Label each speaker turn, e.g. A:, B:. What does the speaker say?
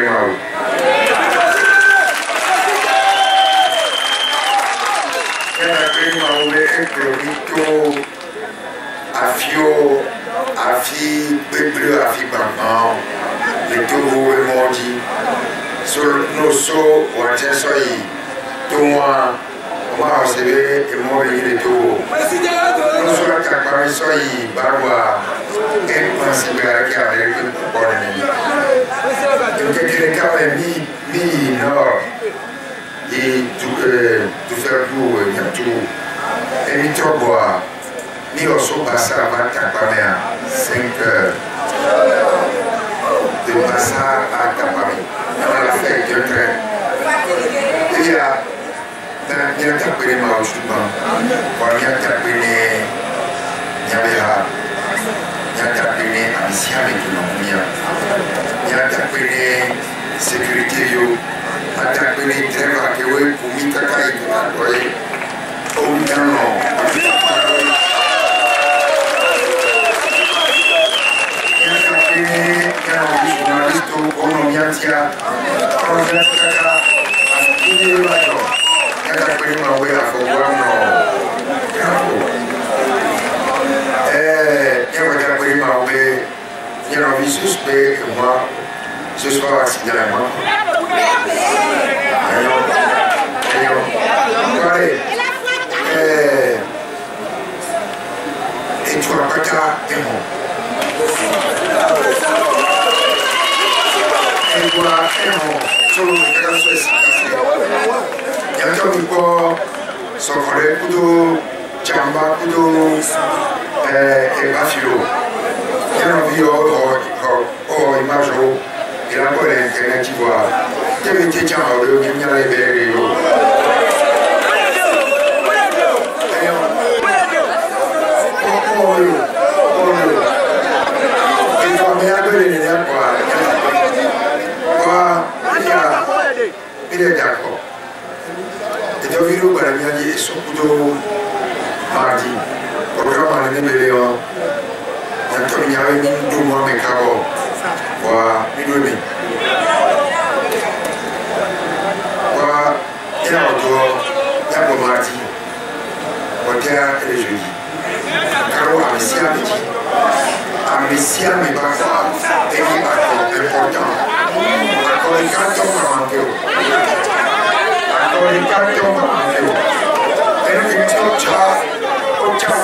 A: Primao. Primao est clorito, afio, afi, bleu, afi, blanc, les taureaux et mordi. Sur nos sauts, on a déjà soigné. Tout moi, on va recevoir et moi, les taureaux. Nous sommes là, quand ils soient barbois, et principe avec le bonnet. Donc, quelqu'un a mis nord. Et tout faire tout, il y a tout. Et il y a boire. Il y a aussi passé à 5 heures. De passer à Kapami. On a fait un train. Et il y a tapé ma justement. Il y a tapé Niabéha. Il y a tapé Amicia avec il y a tapé sécurité. Attaque les trêves à Kéoué pour Mitakaï, au Mitano. Il y a un journaliste au Onomiatia, Kaka, à Koué-Bayo. Il y a un peu de Maoué à Fououano. Il y a un peu de Maoué, il y a un suspect que moi, ce soir accidentellement. Et tu as pas qu'à aimer. Et tu as aimer. Sur le cas de ce il y a un peu son collègue Kudo, Chamba Kudo et Bafilo. Il y a un vieux image et la bonne internet qui voit. Il y a des gens qui ont les il est d'accord. Et donc, il y a des gens qui ont mardi. Programme à l'année, il y a un mois, mais carreau. Voilà, il y a un il y a un mardi. Il y a un jeudi. Carreau a Messia, mais pas ça. Et il est important. Encore les cartons à manquer. Encore les cartons à manquer. Et nous, il y a